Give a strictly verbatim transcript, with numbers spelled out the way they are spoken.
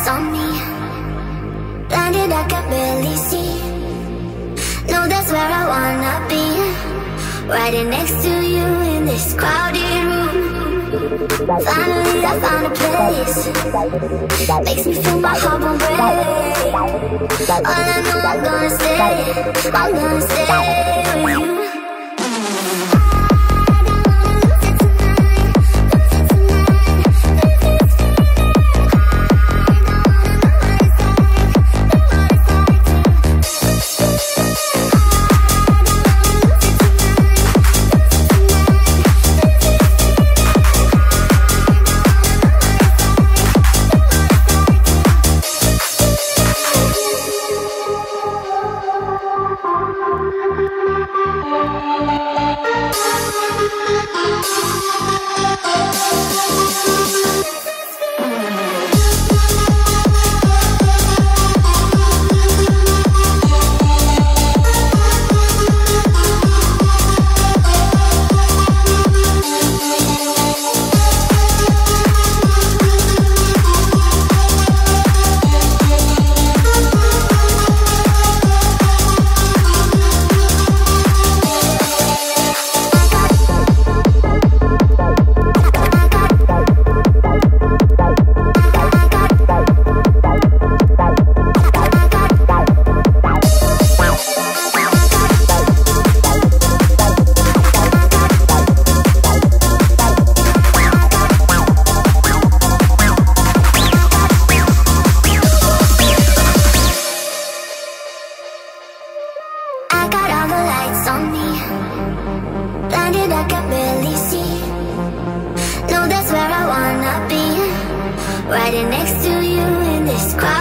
lights on me. Blinded, I can barely see. No, that's where I wanna be, riding next to you in this crowded room. Finally I found a place, makes me feel my heart won't break. All I know, I'm gonna stay, I'm gonna stay with you. Blinded, I can barely see. No, that's where I wanna be, riding next to you in this crowd.